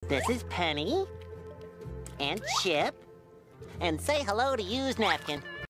This is Penny. And Chip. And say hello to Used Napkin.